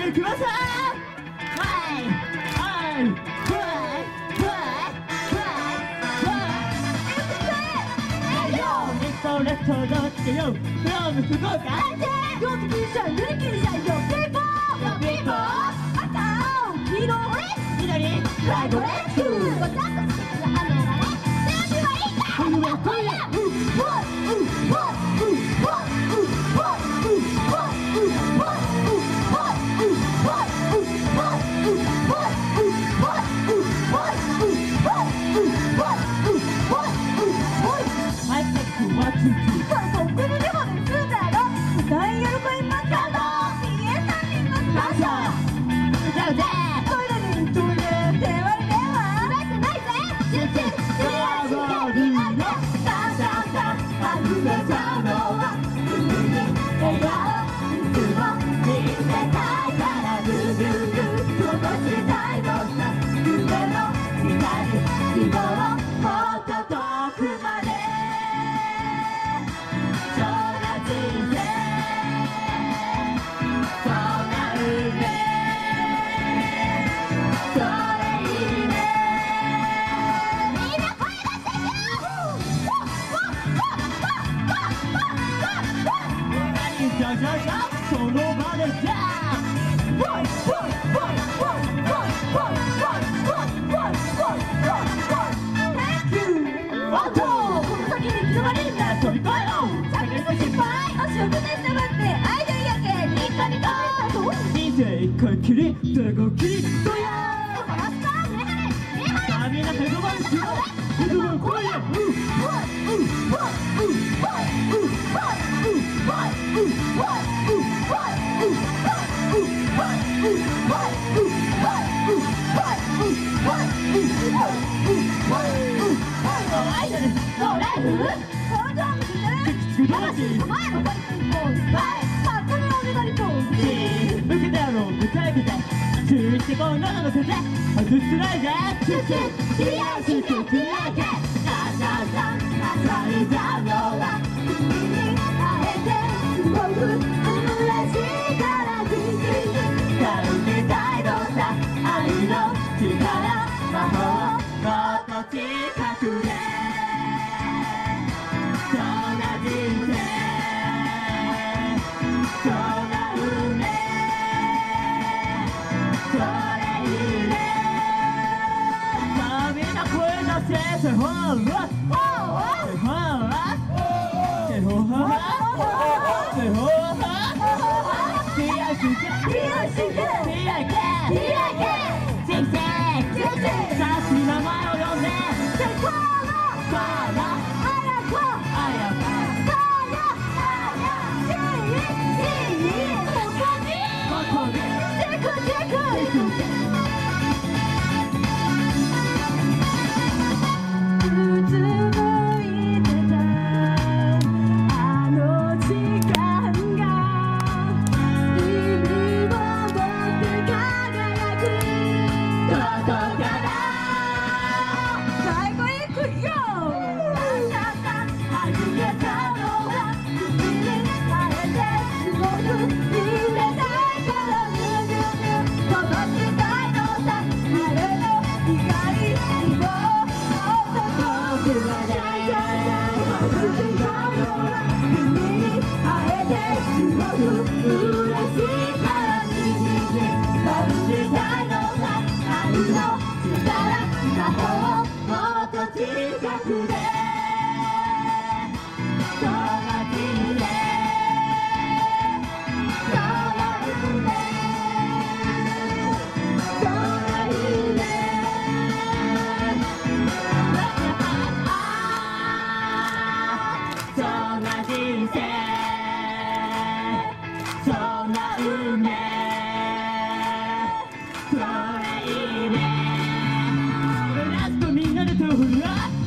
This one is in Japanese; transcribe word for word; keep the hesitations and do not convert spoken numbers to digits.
てください。はいはいはいレッドどっちよ、フロム福岡。 両手キリシャン、塗り切りじゃん、よピーポーよピーポー。赤、青、黄色、オレンジ、緑、ライトレッツ。ごちゃっとしてくる雨がね、手紙はいいか。 冬は今夜。 うっ、うっ、うっ、うっ、うっ、 その場でさあとこの先に刻まれるんだ。飛び越えろ着陸失敗。足を崩してばってアイデアやけニコニコ。 人生一回きり手がきりとやフラスター上羽上羽。 さあみんなヘドバンしよう。ヘドバン来いよ。してこう喉の風外してないぜ。チューチュークリアしてクリアけ。さんさんさん朝にたのは君に会えてすごく嬉しいから君に感じたいのさ。愛の力魔法もっと近くでそんな人生そんな運命それいいね。さあみんな声出せ。せほらせほらせほらせほらピアスケピアスケピアケピアケ人生さあ名前を呼んでセコーノバラアヤコアヤコサヤサヤシーシーココミココミチェクチェクうつむいてたあの時間が意味を持って輝くどこから最後行くよ。あなた始めたのは君に会えてすごく見れないからニュニュニュ飛ばしたいのさ。あれの光にもっと遠くまで始めたのは君に会えてすごく嬉しいからニュニュニュ飛びしたいのさ。愛の力魔法もっと近くでその人生その運命その夢そんな人生そんな運命それいいね。ラストみんなで手を振るな。